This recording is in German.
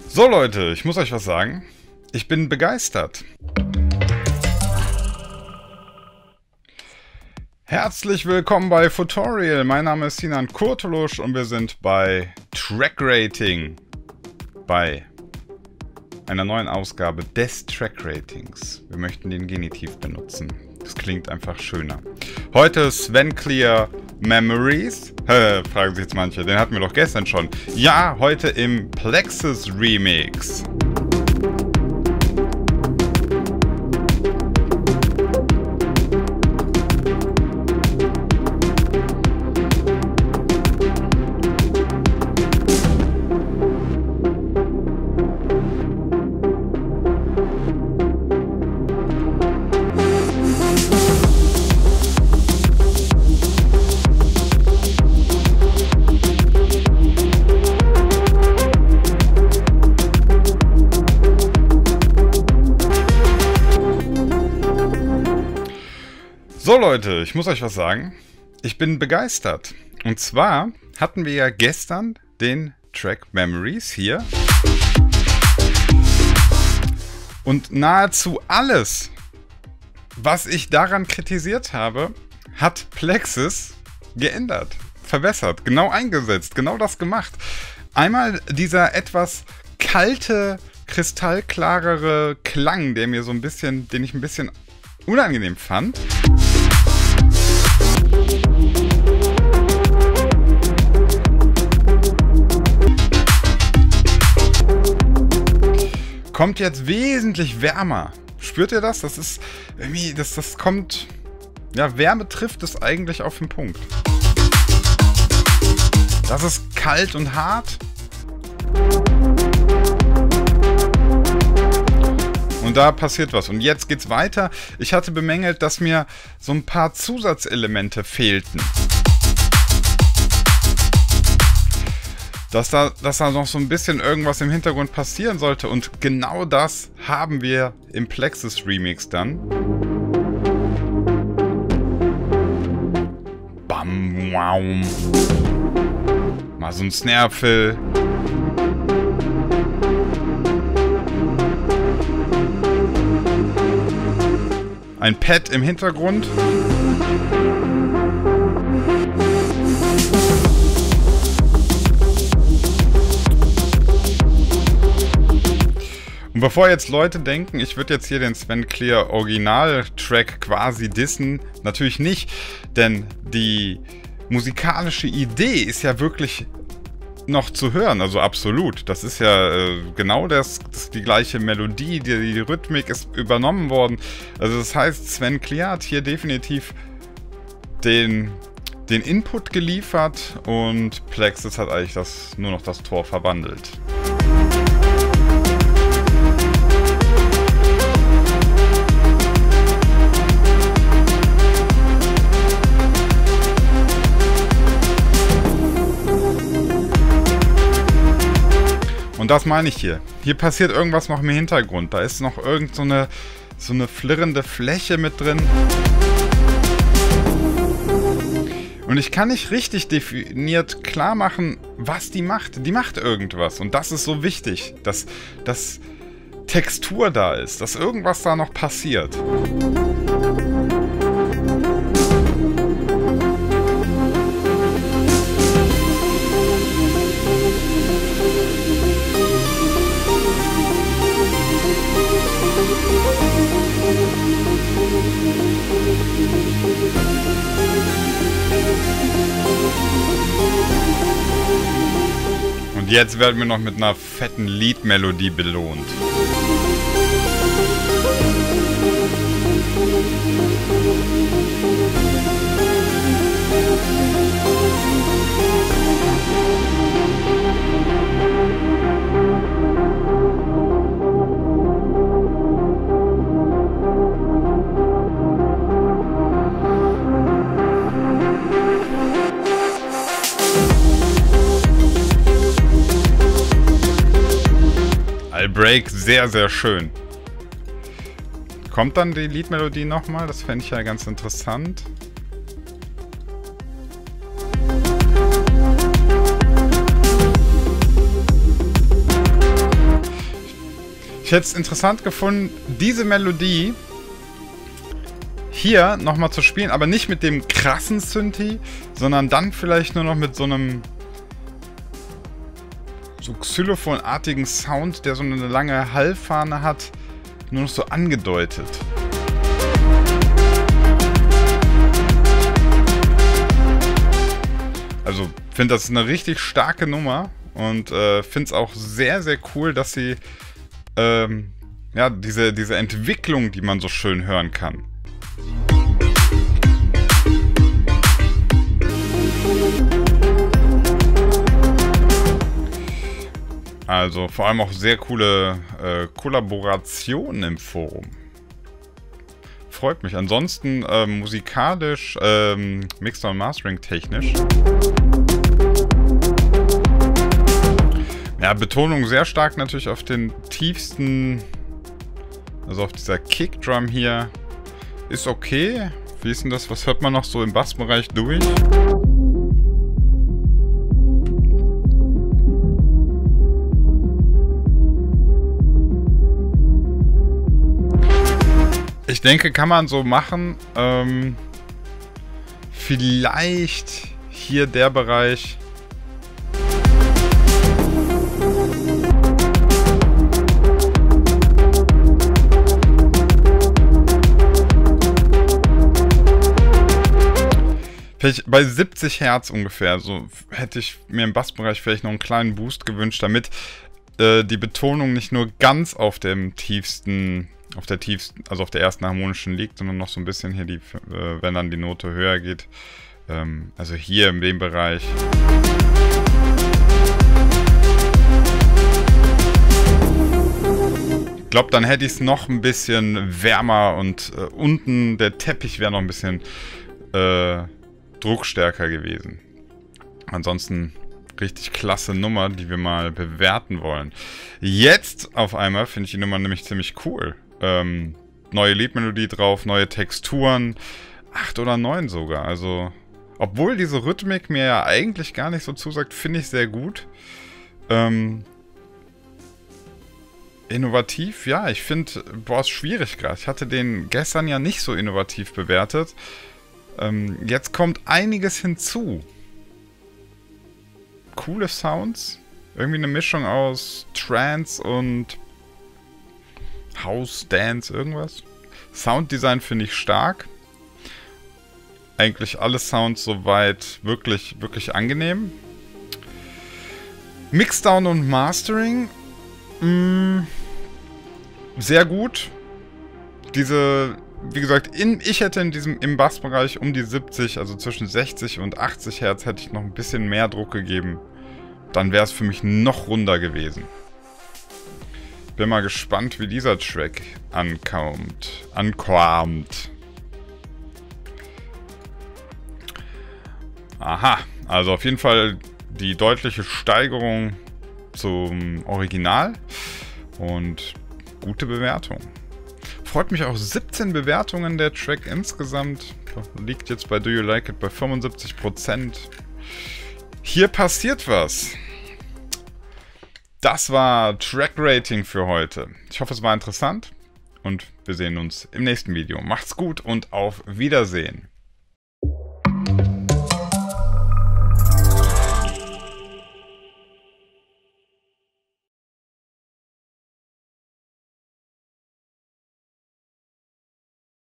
So Leute, ich muss euch was sagen. Ich bin begeistert. Herzlich willkommen bei Futorial. Mein Name ist Sinan Kurtulusch und wir sind bei Track Rating. Bei einer neuen Ausgabe des Track Ratings. Wir möchten den Genitiv benutzen. Das klingt einfach schöner. Heute Sven Clear Memories. Fragen sich jetzt manche, den hatten wir doch gestern schon. Ja, heute im Plexus Remix. So Leute, ich muss euch was sagen. Ich bin begeistert. Und zwar hatten wir ja gestern den Track Memories hier. Und nahezu alles, was ich daran kritisiert habe, hat Plexus geändert, verbessert, genau eingesetzt, genau das gemacht. Einmal dieser etwas kalte, kristallklarere Klang, der mir so ein bisschen, den ich ein bisschen unangenehm fand. Kommt jetzt wesentlich wärmer. Spürt ihr das? Das ist irgendwie, das kommt, ja, Wärme trifft es eigentlich auf den Punkt. Das ist kalt und hart. Und da passiert was. Und jetzt geht's weiter. Ich hatte bemängelt, dass mir so ein paar Zusatzelemente fehlten. Dass da noch so ein bisschen irgendwas im Hintergrund passieren sollte. Und genau das haben wir im Plexus Remix dann. Bam, wow. Mal so ein Snare-Fill. Ein Pad im Hintergrund. Und bevor jetzt Leute denken, ich würde jetzt hier den Sven Clear Original-Track quasi dissen, natürlich nicht, denn die musikalische Idee ist ja wirklich noch zu hören, also absolut. Das ist ja genau die gleiche Melodie, die Rhythmik ist übernommen worden. Also das heißt, Sven Clear hat hier definitiv den Input geliefert und Plexus hat eigentlich nur noch das Tor verwandelt. Und das meine ich hier. Hier passiert irgendwas noch im Hintergrund. Da ist noch irgend so eine flirrende Fläche mit drin. Und ich kann nicht richtig definiert klar machen, was die macht. Die macht irgendwas. Und das ist so wichtig, dass Textur da ist, dass irgendwas da noch passiert. Und jetzt werden wir noch mit einer fetten Liedmelodie belohnt. Break, sehr, sehr schön. Kommt dann die Liedmelodie nochmal? Das fände ich ja ganz interessant. Ich hätte es interessant gefunden, diese Melodie hier nochmal zu spielen, aber nicht mit dem krassen Synthi, sondern dann vielleicht nur noch mit so einem so Xylophonartigen Sound, der so eine lange Hallfahne hat, nur noch so angedeutet. Also, ich finde, das ist eine richtig starke Nummer und finde es auch sehr, sehr cool, dass sie ja, diese Entwicklung, die man so schön hören kann. Also vor allem auch sehr coole Kollaborationen im Forum. Freut mich. Ansonsten musikalisch, Mixer und Mastering technisch. Ja, Betonung sehr stark natürlich auf den tiefsten, also auf dieser Kickdrum hier. Ist okay. Wie ist denn das? Was hört man noch so im Bassbereich durch? Ich denke, kann man so machen. Vielleicht hier der Bereich. Vielleicht bei 70 Hertz ungefähr. So hätte ich mir im Bassbereich vielleicht noch einen kleinen Boost gewünscht, damit die Betonung nicht nur ganz auf dem tiefsten, also auf der ersten harmonischen liegt, sondern noch so ein bisschen hier, wenn dann die Note höher geht. Also hier in dem Bereich. Ich glaube, dann hätte ich es noch ein bisschen wärmer und unten der Teppich wäre noch ein bisschen druckstärker gewesen. Ansonsten richtig klasse Nummer, die wir mal bewerten wollen. Jetzt auf einmal finde ich die Nummer nämlich ziemlich cool. Neue Liedmelodie drauf, neue Texturen, 8 oder 9 sogar. Also, obwohl diese Rhythmik mir ja eigentlich gar nicht so zusagt, finde ich sehr gut. Innovativ, ja, ich finde, boah, ist schwierig gerade. Ich hatte den gestern ja nicht so innovativ bewertet. Jetzt kommt einiges hinzu. Coole Sounds. Irgendwie eine Mischung aus Trance und House, Dance, irgendwas. Sounddesign finde ich stark. Eigentlich alle Sounds soweit wirklich, wirklich angenehm. Mixdown und Mastering. Sehr gut. Wie gesagt, ich hätte im Bassbereich um die 70, also zwischen 60 und 80 Hertz, hätte ich noch ein bisschen mehr Druck gegeben. Dann wäre es für mich noch runder gewesen. Bin mal gespannt, wie dieser Track ankommt. Aha, also auf jeden Fall die deutliche Steigerung zum Original und gute Bewertung. Freut mich auch, 17 Bewertungen der Track insgesamt. Liegt jetzt bei Do You Like It bei 75%. Hier passiert was. Das war Track Rating für heute. Ich hoffe, es war interessant und wir sehen uns im nächsten Video. Macht's gut und auf Wiedersehen.